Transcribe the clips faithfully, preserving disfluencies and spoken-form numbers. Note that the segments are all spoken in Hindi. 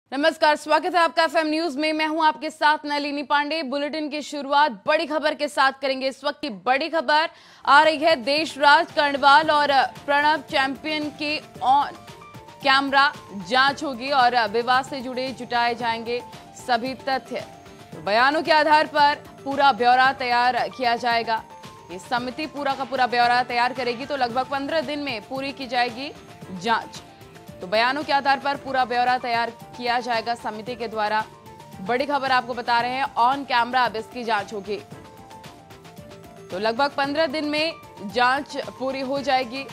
नमस्कार, स्वागत है आपका एफएम न्यूज में। मैं हूं आपके साथ नलिनी पांडे। बुलेटिन की शुरुआत बड़ी खबर के साथ करेंगे। इस वक्त की बड़ी खबर आ रही है, देशराज कर्णवाल और प्रणब चैंपियन की ऑन कैमरा जांच होगी और विवाद से जुड़े जुटाए जाएंगे सभी तथ्य। बयानों के आधार पर पूरा ब्यौरा तैयार किया जाएगा। ये समिति पूरा का पूरा ब्यौरा तैयार करेगी, तो लगभग पंद्रह दिन में पूरी की जाएगी जांच। तो बयानों के आधार पर पूरा ब्यौरा तैयार किया जाएगा समिति के द्वारा। बड़ी खबर आपको बता रहे हैं, ऑन कैमरा अब इसकी जांच होगी। तो लगभग पंद्रह दिन में जांच पूरी हो जाएगी।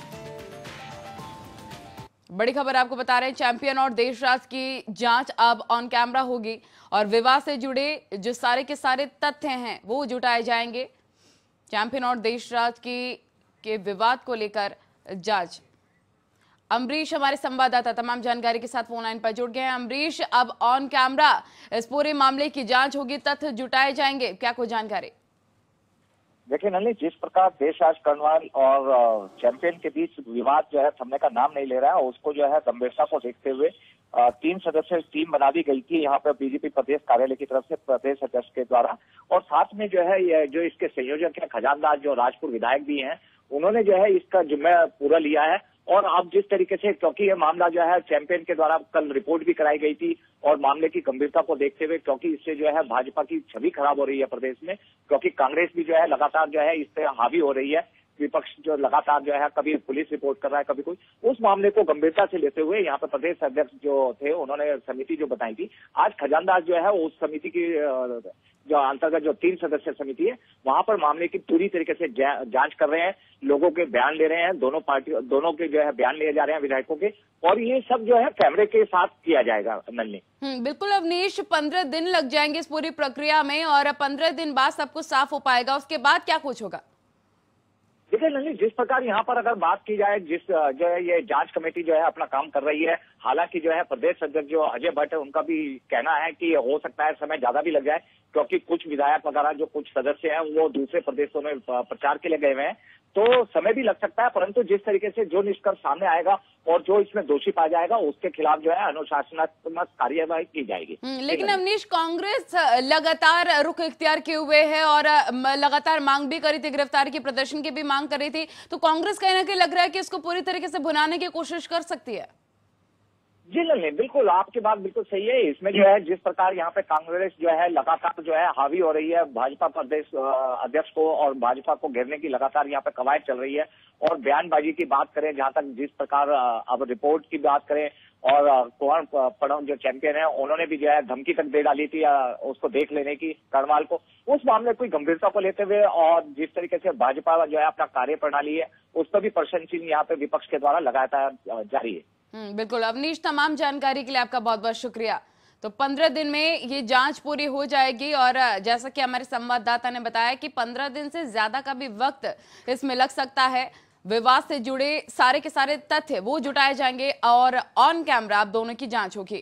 बड़ी खबर आपको बता रहे हैं, चैंपियन और देशराज की जांच अब ऑन कैमरा होगी और विवाद से जुड़े जो सारे के सारे तथ्य हैं वो जुटाए जाएंगे। चैंपियन और देशराज की के विवाद को लेकर जांच। अमरीश हमारे संवाददाता तमाम जानकारी के साथ फोन लाइन पर जुड़ गए हैं। अमरीश, अब ऑन कैमरा इस पूरे मामले की जांच होगी, तथ्य जुटाए जाएंगे, क्या कोई जानकारी? देखिए नलिनी, जिस प्रकार देशराज कर्णवाल और चैंपियन के बीच विवाद जो है थमने का नाम नहीं ले रहा है, उसको जो है गंभीरता को देखते हुए तीन सदस्य टीम बना दी गई थी यहाँ पे बीजेपी प्रदेश कार्यालय की तरफ से प्रदेश अध्यक्ष के द्वारा। और साथ में जो है ये जो इसके संयोजक है खजानदार जो राजपुर विधायक भी हैं, उन्होंने जो है इसका जिम्मा पूरा लिया है। और अब जिस तरीके से, क्योंकि ये मामला जो है चैंपियन के द्वारा कल रिपोर्ट भी कराई गई थी और मामले की गंभीरता को देखते हुए, क्योंकि इससे जो है भाजपा की छवि खराब हो रही है प्रदेश में, क्योंकि कांग्रेस भी जो है लगातार जो है इस पे हावी हो रही है। विपक्ष जो लगातार जो है कभी पुलिस रिपोर्ट कर रहा है, कभी कोई, उस मामले को गंभीरता से लेते हुए यहाँ पर प्रदेश अध्यक्ष जो थे उन्होंने समिति जो बताई थी, आज खजानदार जो है उस समिति की जो अंतर्गत जो तीन सदस्य समिति है वहां पर मामले की पूरी तरीके से जा, जांच कर रहे हैं, लोगों के बयान ले रहे हैं, दोनों पार्टी दोनों के जो है बयान लिए जा रहे हैं विधायकों के, और ये सब जो है कैमरे के साथ किया जाएगा। नलिनी, हम्म बिल्कुल अवनीश, पंद्रह दिन लग जाएंगे इस पूरी प्रक्रिया में और पंद्रह दिन बाद सब कुछ साफ हो पाएगा। उसके बाद क्या कुछ होगा? देखिए नलिनी, जिस प्रकार यहाँ पर अगर बात की जाए, जिस जो है ये जांच कमेटी जो है अपना काम कर रही है, हालांकि जो है प्रदेश अध्यक्ष जो अजय भट्ट है उनका भी कहना है कि हो सकता है समय ज्यादा भी लग जाए, क्योंकि कुछ विधायक वगैरह जो कुछ सदस्य हैं वो दूसरे प्रदेशों में प्रचार के लिए गए हुए हैं, तो समय भी लग सकता है। परंतु जिस तरीके से जो निष्कर्ष सामने आएगा और जो इसमें दोषी पाया जाएगा उसके खिलाफ जो है अनुशासनात्मक कार्यवाही की जाएगी। लेकिन अवनीश, कांग्रेस लगातार रुख इख्तियार किए हुए है और लगातार मांग भी करी थी, गिरफ्तारी की, प्रदर्शन की भी मांग कर रही थी, तो कांग्रेस कहीं ना कहीं लग रहा है कि इसको पूरी तरीके से भुनाने की कोशिश कर सकती है। जी नहीं, बिल्कुल आपकी बात बिल्कुल सही है। इसमें जो है जिस प्रकार यहाँ पे कांग्रेस जो है लगातार जो है हावी हो रही है भाजपा प्रदेश अध्यक्ष को, और भाजपा को घेरने की लगातार यहाँ पे कवायद चल रही है। और बयानबाजी की बात करें, जहाँ तक जिस प्रकार अब रिपोर्ट की बात करें, और कुंवर पड़म जो चैंपियन है उन्होंने भी जो है धमकी तक दे डाली थी उसको देख लेने की, कर्णवाल को, उस मामले की गंभीरता को लेते हुए और जिस तरीके से भाजपा जो है अपना कार्य प्रणाली है उस पर भी प्रश्न चिन्ह यहाँ पे विपक्ष के द्वारा लगातार जारी है। हम्म बिल्कुल अवनीश, तमाम जानकारी के लिए आपका बहुत बहुत शुक्रिया। तो पंद्रह दिन में ये जांच पूरी हो जाएगी और जैसा कि हमारे संवाददाता ने बताया कि पंद्रह दिन से ज्यादा का भी वक्त इसमें लग सकता है। विवाद से जुड़े सारे के सारे तथ्य वो जुटाए जाएंगे और ऑन कैमरा आप दोनों की जांच होगी।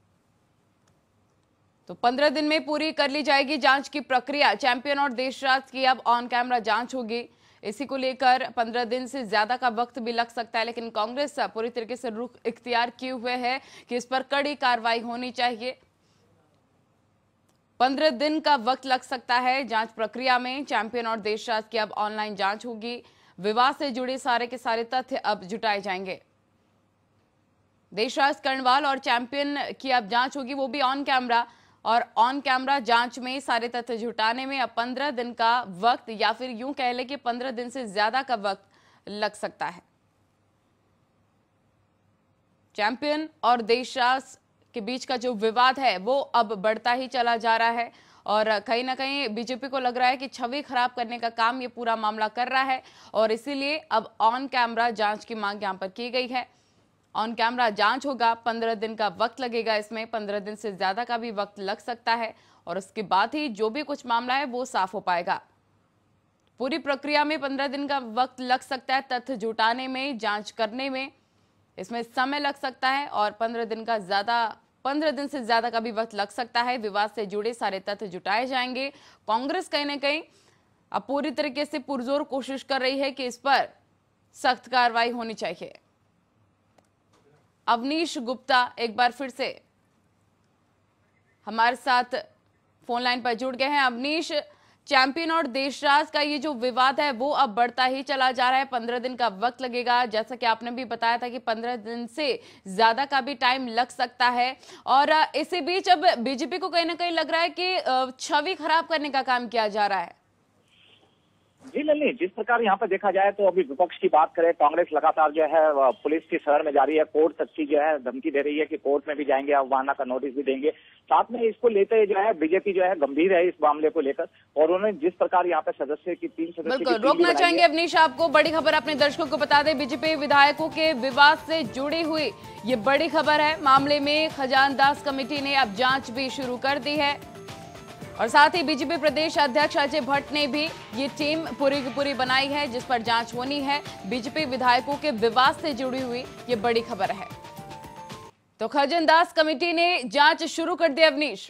तो पंद्रह दिन में पूरी कर ली जाएगी जांच की प्रक्रिया। चैंपियन और देशराज की अब ऑन कैमरा जांच होगी। इसी को लेकर पंद्रह दिन से ज्यादा का वक्त भी लग सकता है, लेकिन कांग्रेस पूरी तरीके से रुख इख्तियार किए हुए है कि इस पर कड़ी कार्रवाई होनी चाहिए। पंद्रह दिन का वक्त लग सकता है जांच प्रक्रिया में। चैंपियन और देशराज की अब ऑनलाइन जांच होगी। विवाद से जुड़े सारे के सारे तथ्य अब जुटाए जाएंगे। देशराज कर्णवाल और चैंपियन की अब जांच होगी, वो भी ऑन कैमरा, और ऑन कैमरा जांच में सारे तथ्य जुटाने में अब पंद्रह दिन का वक्त, या फिर यूं कह ले कि पंद्रह दिन से ज्यादा का वक्त लग सकता है। चैंपियन और देशराज के बीच का जो विवाद है वो अब बढ़ता ही चला जा रहा है और कहीं ना कहीं बीजेपी को लग रहा है कि छवि खराब करने का काम ये पूरा मामला कर रहा है और इसीलिए अब ऑन कैमरा जांच की मांग यहां पर की गई है। ऑन कैमरा जांच होगा, पंद्रह दिन का वक्त लगेगा, इसमें पंद्रह दिन से ज्यादा का भी वक्त लग सकता है और उसके बाद ही जो भी कुछ मामला है वो साफ हो पाएगा। पूरी प्रक्रिया में पंद्रह दिन का वक्त लग सकता है, तथ्य जुटाने में, जांच करने में इसमें समय लग सकता है और पंद्रह दिन का ज्यादा पंद्रह दिन से ज्यादा का भी वक्त लग सकता है। विवाद से जुड़े सारे तथ्य जुटाए जाएंगे। कांग्रेस कहीं ना कहीं अब पूरी तरीके से पुरजोर कोशिश कर रही है कि इस पर सख्त कार्रवाई होनी चाहिए। अवनीश गुप्ता एक बार फिर से हमारे साथ फोन लाइन पर जुड़ गए हैं। अवनीश, चैंपियन और देशराज का ये जो विवाद है वो अब बढ़ता ही चला जा रहा है। पंद्रह दिन का वक्त लगेगा, जैसा कि आपने भी बताया था कि पंद्रह दिन से ज्यादा का भी टाइम लग सकता है। और इसी बीच अब बीजेपी को कहीं ना कहीं लग रहा है कि छवि खराब करने का काम किया जा रहा है। जी नहीं, जिस प्रकार यहाँ पे देखा जाए तो अभी विपक्ष की बात करें, कांग्रेस लगातार जो है पुलिस की शरण में जारी है, कोर्ट तक की जो है धमकी दे रही है कि कोर्ट में भी जाएंगे, अवमानना का नोटिस भी देंगे। साथ में इसको लेते जो है बीजेपी जो है गंभीर है इस मामले को लेकर, और उन्होंने जिस प्रकार यहाँ पे सदस्य की तीन सदस्य बिल्कुल रोकना चाहेंगे अवनीश आपको। बड़ी खबर अपने दर्शकों को बता दें, बीजेपी विधायकों के विवाद से जुड़ी हुई ये बड़ी खबर है। मामले में खजानदास कमेटी ने अब जांच भी शुरू कर दी है और साथ ही बीजेपी प्रदेश अध्यक्ष अजय भट्ट ने भी ये टीम पूरी की पूरी बनाई है जिस पर जांच होनी है। बीजेपी विधायकों के विवाद से जुड़ी हुई ये बड़ी खबर है। तो खजानदास कमेटी ने जांच शुरू कर दी। अवनीश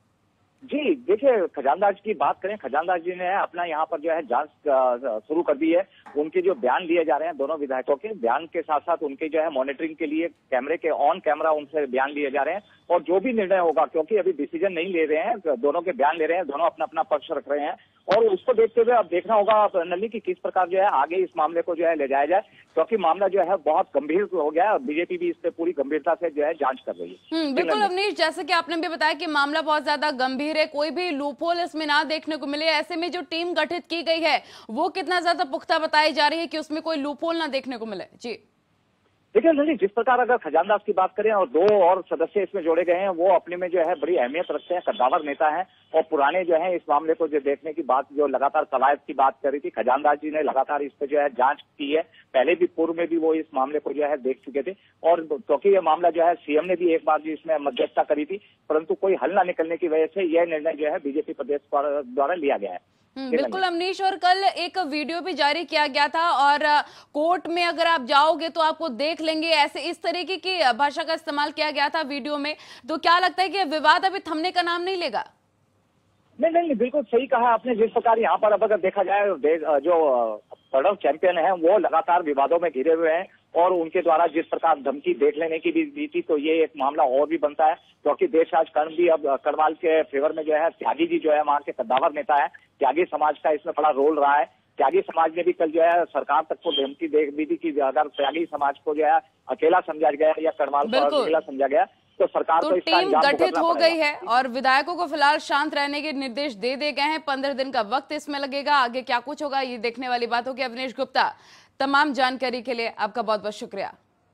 जी देखिए, खजानदास की बात करें, खजानदास जी ने अपना यहाँ पर जो है जांच शुरू कर दी है। उनके जो बयान लिए जा रहे हैं दोनों विधायकों के, बयान के साथ साथ उनके जो है मॉनिटरिंग के लिए कैमरे के ऑन कैमरा उनसे बयान लिए जा रहे हैं, और जो भी निर्णय होगा, क्योंकि अभी डिसीजन नहीं ले रहे हैं, दोनों के बयान ले रहे हैं, दोनों अपना अपना पक्ष रख रहे हैं, और उसको देखते हुए अब देखना होगा नली की किस प्रकार जो है आगे इस मामले को जो है ले जाया जाए, क्योंकि मामला जो है बहुत गंभीर हो गया है। बीजेपी भी इस पे पूरी गंभीरता से जो है जांच कर रही है। बिल्कुल अवनीश, जैसे कि आपने भी बताया कि मामला बहुत ज्यादा गंभीर है, कोई भी लूपहोल इसमें ना देखने को मिले। ऐसे में जो टीम गठित की गई है वो कितना ज्यादा पुख्ता बताई जा रही है कि उसमें कोई लूपहोल ना देखने को मिले। जी देखिए नली, जिस प्रकार अगर खजानदास की बात करें और दो और सदस्य इसमें जोड़े गए हैं, वो अपने में जो है बड़ी अहमियत रखते हैं, कद्दावर नेता हैं, और पुराने जो है इस मामले को जो देखने की बात, जो लगातार कवायद की बात कर रही थी, खजानदास जी ने लगातार इस पे जो है जांच की है। पहले भी पूर्व में भी वो इस मामले को जो है देख चुके थे, और क्योंकि ये मामला जो है सीएम ने भी एक बार जो इसमें मध्यस्थता करी थी, परंतु कोई हल न निकलने की वजह से यह निर्णय जो है बीजेपी प्रदेश द्वारा लिया गया है। बिल्कुल अवनीश, और कल एक वीडियो भी जारी किया गया था, और कोर्ट में अगर आप जाओगे तो आपको देख लेंगे, ऐसे इस तरीके की भाषा का इस्तेमाल किया गया था वीडियो में। तो क्या लगता है कि विवाद अभी थमने का नाम नहीं लेगा? नहीं नहीं, बिल्कुल सही कहा आपने। जिस प्रकार यहाँ पर अब अगर देखा जाए, जो प्रणव चैंपियन है वो लगातार विवादों में घिरे हुए हैं, और उनके द्वारा जिस प्रकार धमकी देख लेने की भी दी थी, तो ये एक मामला और भी बनता है, क्योंकि देश आज कर्ण भी अब करवाल के फेवर में जो है, त्यागी जी जो है वहाँ के कद्दावर नेता है, त्यागी समाज का इसमें बड़ा रोल रहा है। त्यागी समाज ने भी कल जो है सरकार तक को धमकी दे दी थी कि अगर त्यागी समाज को जो है अकेला समझा गया या करवाल को अकेला समझा गया तो सरकार तो को इसका टीम गठित हो गई है, और विधायकों को फिलहाल शांत रहने के निर्देश दे दिए गए हैं। पंद्रह दिन का वक्त इसमें लगेगा, आगे क्या कुछ होगा ये देखने वाली बात होगी। अवनीश गुप्ता, तमाम जानकारी के लिए आपका बहुत बहुत शुक्रिया।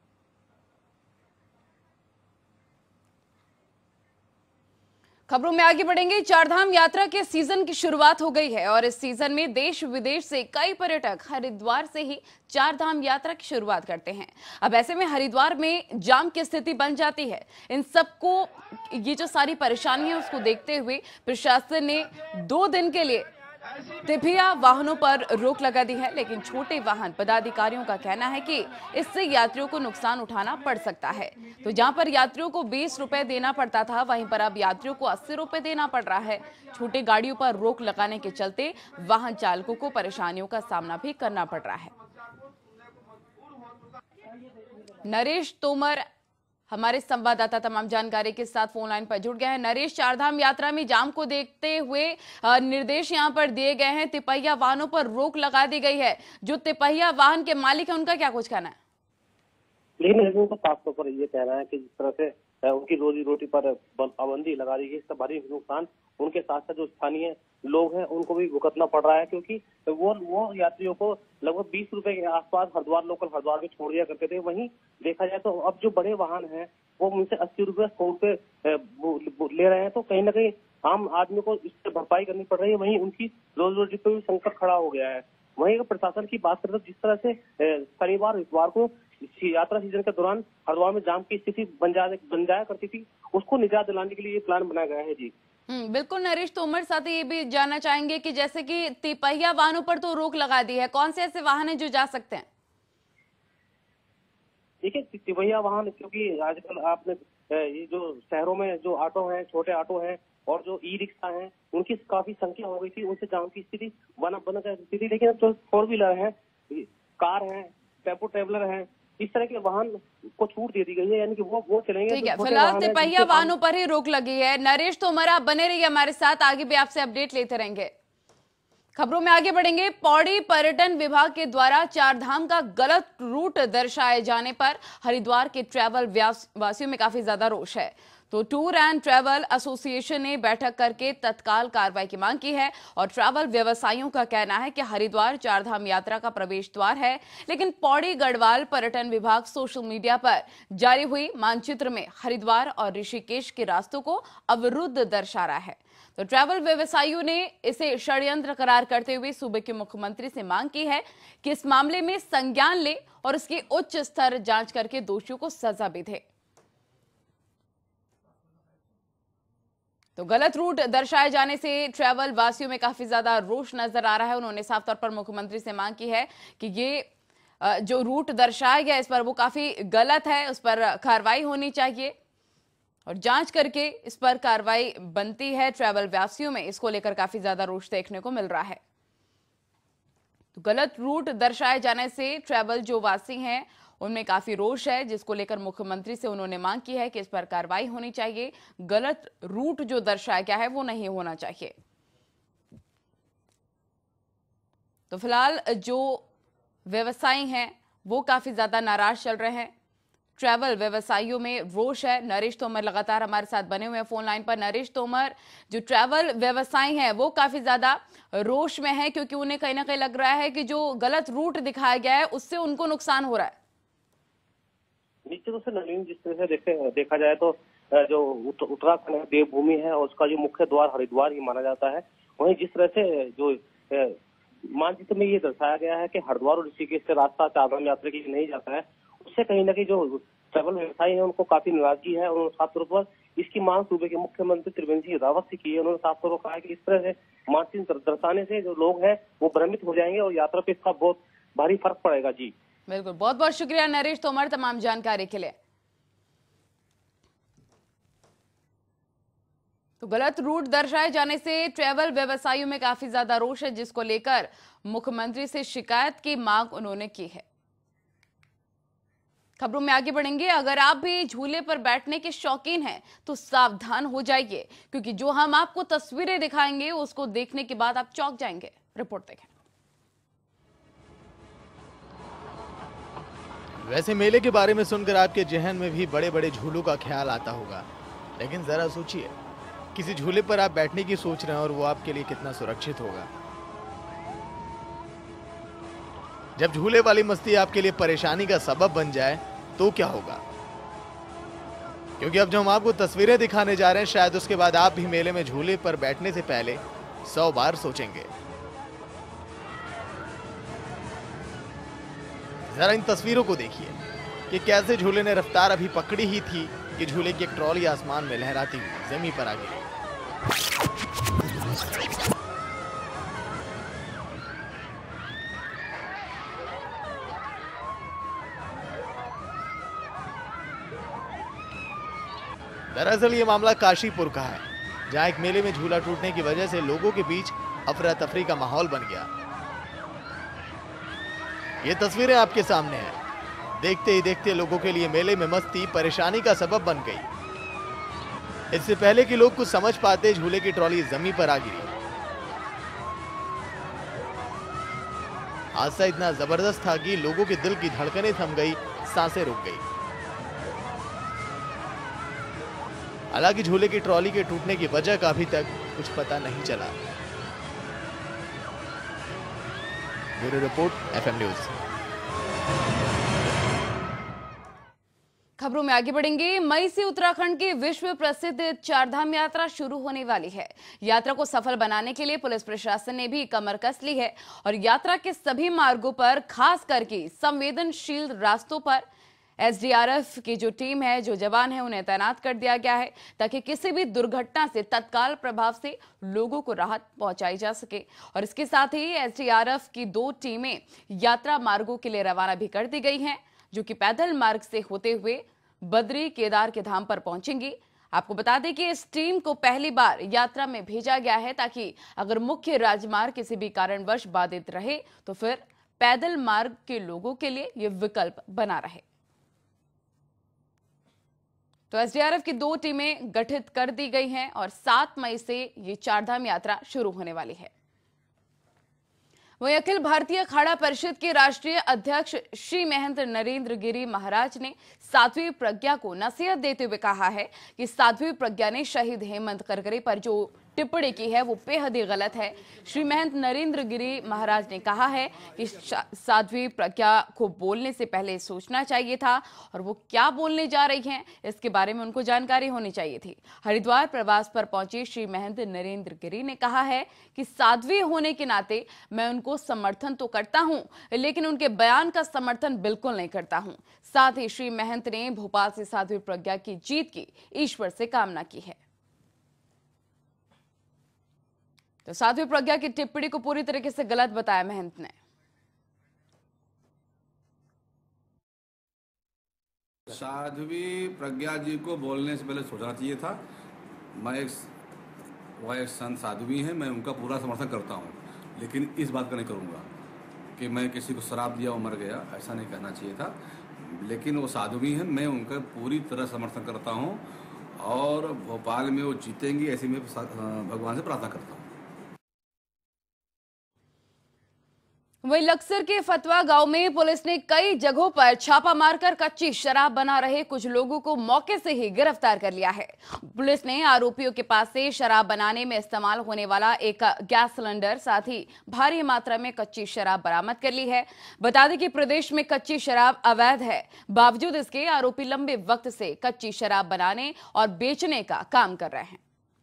खबरों में आगे बढ़ेंगे। चारधाम यात्रा के सीजन की शुरुआत हो गई है, और इस सीजन में देश विदेश से कई पर्यटक हरिद्वार से ही चारधाम यात्रा की शुरुआत करते हैं। अब ऐसे में हरिद्वार में जाम की स्थिति बन जाती है। इन सबको, ये जो सारी परेशानियां उसको देखते हुए प्रशासन ने दो दिन के लिए तिपहिया वाहनों पर रोक लगा दी है, लेकिन छोटे वाहन पदाधिकारियों का कहना है कि इससे यात्रियों को नुकसान उठाना पड़ सकता है। तो जहां पर यात्रियों को बीस रुपए देना पड़ता था, वहीं पर अब यात्रियों को अस्सी रुपए देना पड़ रहा है। छोटी गाड़ियों पर रोक लगाने के चलते वाहन चालकों को परेशानियों का सामना भी करना पड़ रहा है। नरेश तोमर हमारे संवाददाता तमाम जानकारी के साथ फोन लाइन पर जुड़ गए हैं। नरेश, चारधाम यात्रा में जाम को देखते हुए निर्देश यहां पर दिए गए हैं, तिपहिया वाहनों पर रोक लगा दी गई है। जो तिपहिया वाहन के मालिक है उनका क्या कुछ कहना है? लेकिन लोगों का साफ तौर पर ये कहना है कि जिस तरह से उनकी रोजी रोटी पर पाबंदी लगा दी गई, इसका भारी नुकसान उनके साथ साथ जो स्थानीय लोग हैं उनको भी भुगतना पड़ रहा है, क्योंकि वो वो यात्रियों को लगभग बीस रुपए के आसपास हरिद्वार लोकल हरिद्वार में छोड़ दिया करते थे। वहीं देखा जाए तो अब जो बड़े वाहन हैं वो उनसे अस्सी रुपए सौ रुपए ले रहे हैं, तो कहीं ना कहीं आम आदमी को इससे भरपाई करनी पड़ रही है। वहीं उनकी रोजी रोटी पर भी संकट खड़ा हो गया है। वहीं अगर प्रशासन की बात करें तो जिस तरह से शनिवार इतवार को यात्रा सीजन के दौरान हरिद्वार में जाम की स्थिति बन जाए बन जाया करती थी, उसको निजात दिलाने के लिए ये प्लान बनाया गया है। जी बिल्कुल नरेश तोमर, साथ ही ये भी जानना चाहेंगे कि जैसे कि तिपहिया वाहनों पर तो रोक लगा दी है, कौन से ऐसे वाहन हैं जो जा सकते हैं? देखिए तिपहिया वाहन, क्योंकि आजकल आपने ये जो शहरों में जो ऑटो हैं, छोटे ऑटो हैं और जो ई रिक्शा हैं, उनकी काफी संख्या हो गई थी, उनसे जाम की स्थिति बना बना स्थिति। लेकिन अब जो फोर व्हीलर है, कार है, टेम्पो ट्रेवलर है, इस तरह के वाहन को छूट दे दी गई है, यानी कि वो वो चलेंगे। ठीक है, फिलहाल तिपहिया वाहनों पर ही रोक लगी है। नरेश तोमर, आप बने रहिए हमारे साथ, आगे भी आपसे अपडेट लेते रहेंगे। खबरों में आगे बढ़ेंगे। पौड़ी पर्यटन विभाग के द्वारा चार धाम का गलत रूट दर्शाए जाने पर हरिद्वार के ट्रैवल वासियों में काफी ज्यादा रोष है। तो टूर एंड ट्रैवल एसोसिएशन ने बैठक करके तत्काल कार्रवाई की मांग की है और ट्रैवल व्यवसायियों का कहना है कि हरिद्वार चारधाम यात्रा का प्रवेश द्वार है, लेकिन पौड़ी गढ़वाल पर्यटन विभाग सोशल मीडिया पर जारी हुई मानचित्र में हरिद्वार और ऋषिकेश के रास्तों को अवरुद्ध दर्शा रहा है। तो ट्रैवल व्यवसायियों ने इसे षड्यंत्र करार करते हुए सूबे के मुख्यमंत्री से मांग की है कि इस मामले में संज्ञान ले और इसकी उच्च स्तर जांच करके दोषियों को सजा भी दे। तो गलत रूट दर्शाए जाने से ट्रैवल वासियों में काफी ज्यादा रोष नजर आ रहा है। उन्होंने साफ तौर पर मुख्यमंत्री से मांग की है कि ये जो रूट दर्शाया गया इस पर वो काफी गलत है, उस पर कार्रवाई होनी चाहिए और जांच करके इस पर कार्रवाई बनती है। ट्रैवल वासियों में इसको लेकर काफी ज्यादा रोष देखने को मिल रहा है। तो गलत रूट दर्शाए जाने से ट्रैवल जो वासी हैं उनमें काफी रोष है, जिसको लेकर मुख्यमंत्री से उन्होंने मांग की है कि इस पर कार्रवाई होनी चाहिए। गलत रूट जो दर्शाया गया है वो नहीं होना चाहिए। तो फिलहाल जो व्यवसायी हैं वो काफी ज्यादा नाराज चल रहे हैं। ट्रैवल व्यवसायियों में रोष है। नरेश तोमर लगातार हमारे साथ बने हुए हैं फोन लाइन पर। नरेश तोमर, जो ट्रैवल व्यवसायी हैं वो काफी ज्यादा रोष में है क्योंकि उन्हें कहीं ना कहीं लग रहा है कि जो गलत रूट दिखाया गया है उससे उनको नुकसान हो रहा है। निश्चित रूप से नवीन, जिस तरह से देखे देखा जाए तो जो उत्तराखंड देवभूमि है और उसका जो मुख्य द्वार हरिद्वार ही माना जाता है, वहीं जिस तरह से जो मानचित्र में ये दर्शाया गया है कि हरिद्वार और ऋषिकेश से रास्ता चारधाम यात्रा के लिए नहीं जाता है, उससे कहीं ना कहीं जो ट्रैवल व्यवसायी है उनको काफी नाराजगी है। उन्होंने साफ तौर पर इसकी मांग सूबे के मुख्यमंत्री त्रिवेंद्र सिंह रावत से की है। उन्होंने साफ तौर पर कहा कि इस तरह से मानचित्र दर्शाने से जो लोग हैं वो भ्रमित हो जाएंगे और यात्रा पे इसका बहुत भारी फर्क पड़ेगा। जी बिल्कुल, बहुत बहुत शुक्रिया नरेश तोमर तमाम जानकारी के लिए। तो गलत रूट दर्शाए जाने से ट्रैवल व्यवसायियों में काफी ज्यादा रोष है, जिसको लेकर मुख्यमंत्री से शिकायत की मांग उन्होंने की है। खबरों में आगे बढ़ेंगे। अगर आप भी झूले पर बैठने के शौकीन हैं तो सावधान हो जाइए, क्योंकि जो हम आपको तस्वीरें दिखाएंगे उसको देखने के बाद आप चौंक जाएंगे। रिपोर्ट देखें। वैसे मेले के बारे में सुनकर आपके जहन में भी बड़े बड़े झूलों का ख्याल आता होगा, लेकिन जरा सोचिए, किसी झूले पर आप बैठने की सोच रहे हैं और वो आपके लिए कितना सुरक्षित होगा। जब झूले वाली मस्ती आपके लिए परेशानी का सबब बन जाए तो क्या होगा? क्योंकि अब जो हम आपको तस्वीरें दिखाने जा रहे हैं, शायद उसके बाद आप भी मेले में झूले पर बैठने से पहले सौ बार सोचेंगे। जरा इन तस्वीरों को देखिए कि कैसे झूले ने रफ्तार अभी पकड़ी ही थी कि झूले की एक ट्रॉली आसमान में लहराती हुई जमीन पर आ गिरी। दरअसल ये मामला काशीपुर का है, जहां एक मेले में झूला टूटने की वजह से लोगों के बीच अफरा तफरी का माहौल बन गया। ये तस्वीरें आपके सामने हैं। देखते ही देखते लोगों के लिए मेले में मस्ती परेशानी का सबब बन गई। इससे पहले कि लोग कुछ समझ पाते, झूले की ट्रॉली जमीन पर आ गिरी। हादसा इतना जबरदस्त था कि लोगों के दिल की धड़कनें थम गई, सांसें रुक गई। हालांकि झूले की ट्रॉली के टूटने की वजह का अभी तक कुछ पता नहीं चला। Bureau report, F M news. खबरों में आगे बढ़ेंगे। मई से उत्तराखंड की विश्व प्रसिद्ध चारधाम यात्रा शुरू होने वाली है। यात्रा को सफल बनाने के लिए पुलिस प्रशासन ने भी कमर कस ली है और यात्रा के सभी मार्गों पर, खास करके संवेदनशील रास्तों पर एस डी आर एफ की जो टीम है, जो जवान है, उन्हें तैनात कर दिया गया है ताकि किसी भी दुर्घटना से तत्काल प्रभाव से लोगों को राहत पहुंचाई जा सके। और इसके साथ ही एस डी आर एफ की दो टीमें यात्रा मार्गों के लिए रवाना भी कर दी गई हैं, जो कि पैदल मार्ग से होते हुए बद्री केदार के धाम पर पहुंचेंगी। आपको बता दें कि इस टीम को पहली बार यात्रा में भेजा गया है ताकि अगर मुख्य राजमार्ग किसी भी कारणवश बाधित रहे तो फिर पैदल मार्ग के लोगों के लिए ये विकल्प बना रहे। तो एसडीआरएफ की दो टीमें गठित कर दी गई हैं और सात मई से ये चारधाम यात्रा शुरू होने वाली है। वहीं अखिल भारतीय अखाड़ा परिषद के राष्ट्रीय अध्यक्ष श्री महंत नरेंद्र गिरी महाराज ने साध्वी प्रज्ञा को नसीहत देते हुए कहा है कि साध्वी प्रज्ञा ने शहीद हेमंत करकरे पर जो टिप्पणी की है वो बेहद ही गलत है। श्री महंत नरेंद्र गिरी महाराज ने कहा है कि साध्वी प्रज्ञा को बोलने से पहले सोचना चाहिए था और वो क्या बोलने जा रही हैं इसके बारे में उनको जानकारी होनी चाहिए थी। हरिद्वार प्रवास पर पहुंचे श्री महंत नरेंद्र गिरी ने कहा है कि साध्वी होने के नाते मैं उनको समर्थन तो करता हूं, लेकिन उनके बयान का समर्थन बिल्कुल नहीं करता हूं। साथ ही श्री महंत ने भोपाल से साध्वी प्रज्ञा की जीत की ईश्वर से कामना की है। तो साध्वी प्रज्ञा की टिप्पणी को पूरी तरीके से गलत बताया महंत ने। साध्वी प्रज्ञा जी को बोलने से पहले सोचना चाहिए था। मैं एक वह एक संत साध्वी हैं, मैं उनका पूरा समर्थन करता हूं, लेकिन इस बात का नहीं करूंगा कि मैं किसी को शराब दिया और मर गया, ऐसा नहीं कहना चाहिए था। लेकिन वो साध्वी हैं, मैं उनका पूरी तरह समर्थन करता हूं और भोपाल में वो जीतेंगी ऐसी मैं भगवान से प्रार्थना करता हूं। वहीं लक्सर के फतवा गांव में पुलिस ने कई जगहों पर छापा मारकर कच्ची शराब बना रहे कुछ लोगों को मौके से ही गिरफ्तार कर लिया है। पुलिस ने आरोपियों के पास से शराब बनाने में इस्तेमाल होने वाला एक गैस सिलेंडर साथ ही भारी मात्रा में कच्ची शराब बरामद कर ली है। बता दें कि प्रदेश में कच्ची शराब अवैध है, बावजूद इसके आरोपी लंबे वक्त से कच्ची शराब बनाने और बेचने का काम कर रहे हैं।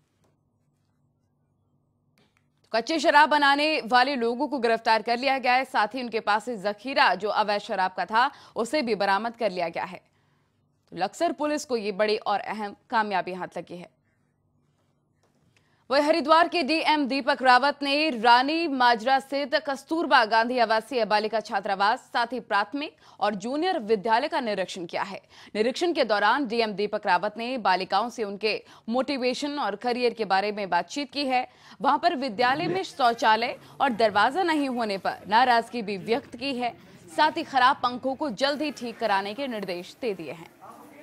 कच्ची शराब बनाने वाले लोगों को गिरफ्तार कर लिया गया है। साथ ही उनके पास से जखीरा जो अवैध शराब का था उसे भी बरामद कर लिया गया है। लक्सर पुलिस को ये बड़ी और अहम कामयाबी हाथ लगी है। वही हरिद्वार के डीएम दीपक रावत ने रानी माजरा स्थित कस्तूरबा गांधी आवासीय बालिका छात्रावास साथ ही प्राथमिक और जूनियर विद्यालय का निरीक्षण किया है। निरीक्षण के दौरान डीएम दीपक रावत ने बालिकाओं से उनके मोटिवेशन और करियर के बारे में बातचीत की है। वहां पर विद्यालय में शौचालय और दरवाजा नहीं होने पर नाराजगी भी व्यक्त की है। साथ ही खराब पंखों को जल्द ही ठीक कराने के निर्देश दे दिए हैं।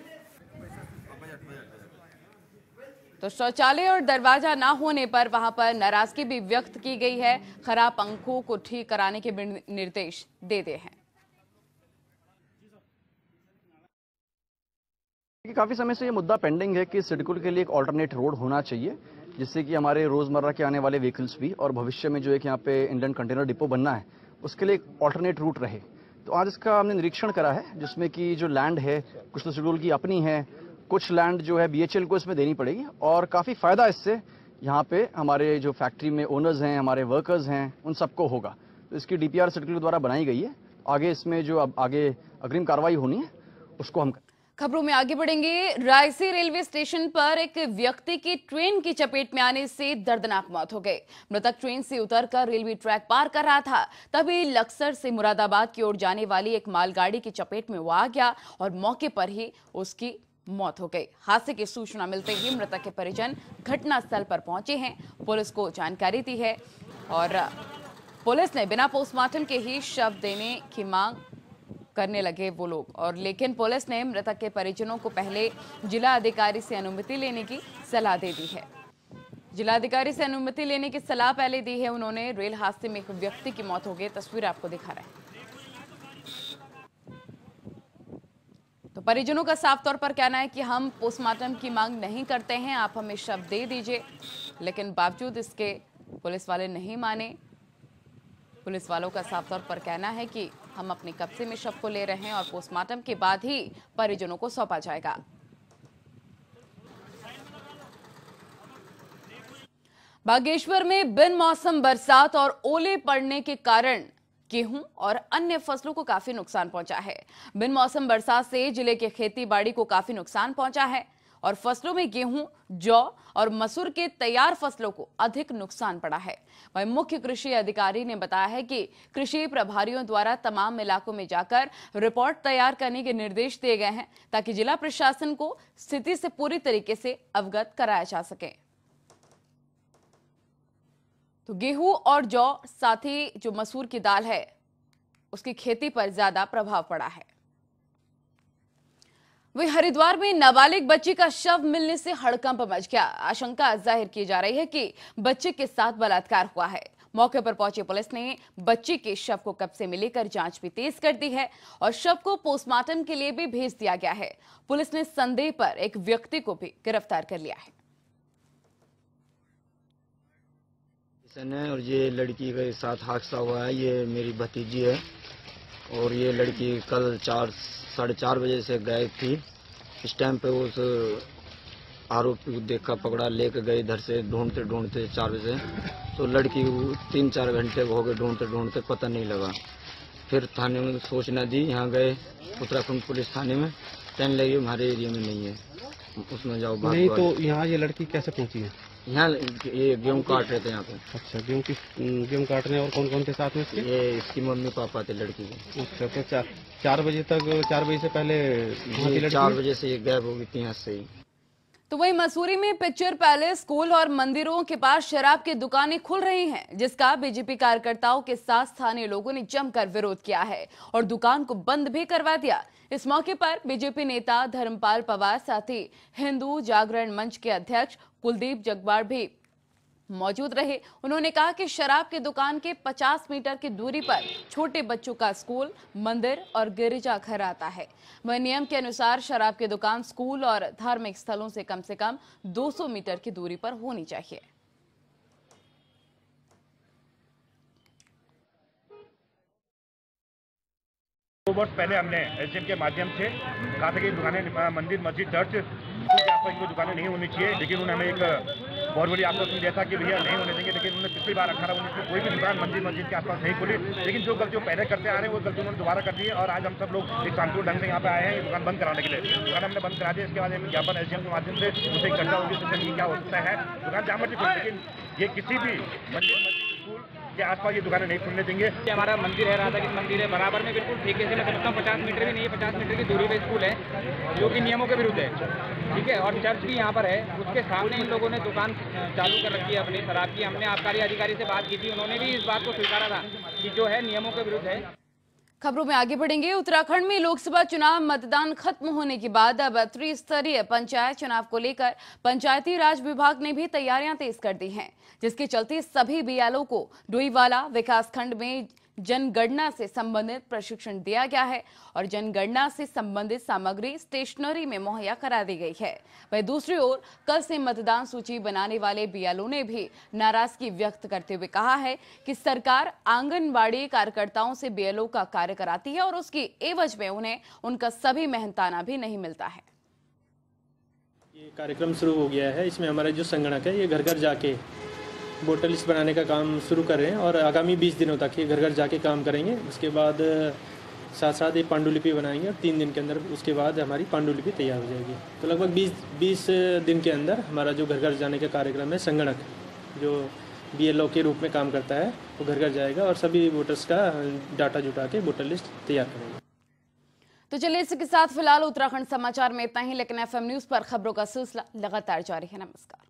तो शौचालय और दरवाजा ना होने पर वहां पर नाराजगी भी व्यक्त की गई है। खराब पंखों को ठीक कराने के निर्देश दे दिए हैं। काफी समय से ये मुद्दा पेंडिंग है कि सिडकुल के लिए एक ऑल्टरनेट रोड होना चाहिए, जिससे कि हमारे रोजमर्रा के आने वाले व्हीकल्स भी और भविष्य में जो एक यहाँ पे इंडियन कंटेनर डिपो बनना है उसके लिए एक ऑल्टरनेट रूट रहे। तो आज इसका हमने निरीक्षण करा है, जिसमें कि जो लैंड है कुछ तो सिडकुल की अपनी है, कुछ लैंड जो है बीएचएल को इसमें देनी पड़ेगी और काफ़ी फ़ायदा इससे यहाँ पे हमारे जो फैक्ट्री में ओनर्स हैं, हमारे वर्कर्स हैं, उन सबको होगा। तो इसकी डीपीआर सिडकुल द्वारा बनाई गई है। आगे इसमें जो अब आगे अग्रिम कार्रवाई होनी है उसको हम खबरों में आगे बढ़ेंगे। रायसी रेलवे स्टेशन पर एक व्यक्ति की ट्रेन की चपेट में आने से दर्दनाक मौत हो गई। मृतक ट्रेन से उतरकर रेलवे ट्रैक पार कर रहा था, तभी लक्सर से मुरादाबाद की ओर जाने वाली एक मालगाड़ी की चपेट में वो आ गया और मौके पर ही उसकी मौत हो गई। हादसे की सूचना मिलते ही मृतक के परिजन घटनास्थल पर पहुंचे हैं, पुलिस को जानकारी दी है और पुलिस ने बिना पोस्टमार्टम के ही शव देने की मांग करने लगे वो लोग। और लेकिन पुलिस ने मृतक के परिजनों को पहले जिला अधिकारी से अनुमति लेने की सलाह दे दी है। जिला अधिकारी से अनुमति लेने की सलाह पहले दी है उन्होंने। रेल हादसे में एक व्यक्ति की मौत हो गई, तस्वीर आपको दिखा रहा है। तो परिजनों का साफ तौर पर कहना है कि हम पोस्टमार्टम की मांग नहीं करते हैं, आप हमें शव दे दीजिए, लेकिन बावजूद इसके पुलिस वाले नहीं माने। पुलिस वालों का साफ तौर पर कहना है कि हम अपने कब्जे में शव को ले रहे हैं और पोस्टमार्टम के बाद ही परिजनों को सौंपा जाएगा। बागेश्वर में बिन मौसम बरसात और ओले पड़ने के कारण गेहूं और अन्य फसलों को काफी नुकसान पहुंचा है। बिन मौसम बरसात से जिले के खेती बाड़ी को काफी नुकसान पहुंचा है और फसलों में गेहूं, जौ और मसूर के तैयार फसलों को अधिक नुकसान पड़ा है। वहीं मुख्य कृषि अधिकारी ने बताया है कि कृषि प्रभारियों द्वारा तमाम इलाकों में जाकर रिपोर्ट तैयार करने के निर्देश दिए गए हैं, ताकि जिला प्रशासन को स्थिति से पूरी तरीके से अवगत कराया जा सके। तो गेहूं और जौ साथ ही जो मसूर की दाल है उसकी खेती पर ज्यादा प्रभाव पड़ा है। वहीं हरिद्वार में नाबालिग बच्ची का शव मिलने से हड़कंप मच गया। आशंका जाहिर की जा रही है कि बच्चे के साथ बलात्कार हुआ है। मौके पर पहुंची पुलिस ने बच्ची के शव को कब्जे में लेकर जांच भी तेज कर दी है और शव को पोस्टमार्टम के लिए भी भेज दिया गया है। पुलिस ने संदेह पर एक व्यक्ति को भी गिरफ्तार कर लिया है। और ये लड़की के साथ हादसा हुआ है। ये मेरी भतीजी है और ये लड़की कल चार साढ़े चार बजे से गायब थी। इस टाइम पे उस आरोपी को देखा, पकड़ा, लेकर गए इधर से ढूंढते ढूंढते चार बजे। तो लड़की को तीन चार घंटे हो गए ढूंढते ढूंढते, पता नहीं लगा। फिर थाने में सूचना दी, यहाँ गए उत्तराखंड पुलिस थाने में, कहने लगे हमारे एरिया में नहीं है, उसमें जाओ। भाग नहीं तो यहाँ ये लड़की कैसे पहुँची है? यहाँ ये गेहूँ काट रहे थे यहाँ पे। अच्छा, गेहूँ की गेहूँ काटने और कौन कौन के साथ में इसके? ये इसकी मम्मी पापा थे लड़की के। अच्छा, तो चार चार बजे तक चार बजे से पहले चार बजे से ये गायब हो गई थी यहाँ से ही। तो वहीं मसूरी में पिक्चर पैलेस, स्कूल और मंदिरों के पास शराब की दुकानें खुल रही हैं, जिसका बीजेपी कार्यकर्ताओं के साथ स्थानीय लोगों ने जमकर विरोध किया है और दुकान को बंद भी करवा दिया। इस मौके पर बीजेपी नेता धर्मपाल पवार, साथ ही हिंदू जागरण मंच के अध्यक्ष कुलदीप जगवाड़ भी मौजूद रहे। उन्होंने कहा कि शराब की दुकान के पचास मीटर की दूरी पर छोटे बच्चों का स्कूल, मंदिर और गिरजाघर आता है। वह नियम के अनुसार शराब की दुकान स्कूल और धार्मिक स्थलों से कम से कम दो सौ मीटर की दूरी पर होनी चाहिए। दो वर्ष पहले हमने एसडीएम के माध्यम से कहा था कि दुकानें, मंदिर, मस्जिद, चर्च के आसपास की दुकानें नहीं होनी चाहिए, लेकिन उन्होंने हमें एक बहुत बड़ी आश्वासन दिया था कि भैया नहीं होने देंगे। लेकिन उन्होंने पिछली बार अठारह उन्नीस में कोई भी दुकान मंदिर मस्जिद के आसपास नहीं खुली, लेकिन जो गलतियों पहले करते आ रहे हैं वो गलती उन्होंने दोबारा कर दी है। और आज हम सब लोग एक शांतिपूर्ण ढंग से यहाँ पे आए हैं ये दुकान बंद कराने के लिए। दुकान हमने बंद करा दी। इसके बाद हम ज्ञापन एसडीएम के माध्यम से उनसे चर्चा होगी कि क्या हो सकता है। दुकान जहाँ मर्जी खुली, लेकिन ये किसी भी मंदिर, मस्जिद, स्कूल के आसपास ये दुकानें नहीं खुलने देंगे। हमारा मंदिर है, राधा कृष्ण मंदिर है, बराबर में बिल्कुल ठेके से मैं समझता हूँ पचास मीटर भी नहीं है, पचास मीटर की दूरी पे स्कूल है जो कि नियमों के विरुद्ध है, ठीक है। और चर्च भी यहाँ पर है, उसके सामने इन लोगों ने दुकान चालू कर रखी है अपनी शराब की। हमने आबकारी अधिकारी से बात की थी, उन्होंने भी इस बात को स्वीकारा था कि जो है नियमों के विरुद्ध है। खबरों में आगे बढ़ेंगे। उत्तराखंड में लोकसभा चुनाव मतदान खत्म होने के बाद अब त्रिस्तरीय पंचायत चुनाव को लेकर पंचायती राज विभाग ने भी तैयारियां तेज कर दी हैं, जिसके चलते सभी बीएलओ को डोईवाला विकासखंड में जनगणना से संबंधित प्रशिक्षण दिया गया है और जनगणना से संबंधित सामग्री स्टेशनरी में मुहैया करा दी गई है। वहीं दूसरी ओर कल से मतदान सूची बनाने वाले बीएलओ ने भी नाराजगी व्यक्त करते हुए कहा है कि सरकार आंगनबाड़ी कार्यकर्ताओं से बीएलओ का कार्य कराती है और उसकी एवज में उन्हें उनका सभी मेहनताना भी नहीं मिलता है। ये कार्यक्रम शुरू हो गया है, इसमें हमारे जो संगणक है ये घर घर जाके वोटर लिस्ट बनाने का काम शुरू कर रहे हैं और आगामी बीस दिनों तक ये घर घर जाके काम करेंगे। उसके बाद साथ साथ ये पांडुलिपि बनाएंगे और तीन दिन के अंदर उसके बाद हमारी पांडुलिपि तैयार हो जाएगी। तो लगभग बीस बीस दिन के अंदर हमारा जो घर घर जाने का कार्यक्रम है, संगणक जो बीएलओ के रूप में काम करता है वो घर घर जाएगा और सभी वोटर्स का डाटा जुटा के वोटर लिस्ट तैयार करेंगे। तो चलिए इसके साथ फिलहाल उत्तराखंड समाचार में इतना ही, लेकिन एफएम न्यूज पर खबरों का सिलसिला लगातार जारी है। नमस्कार।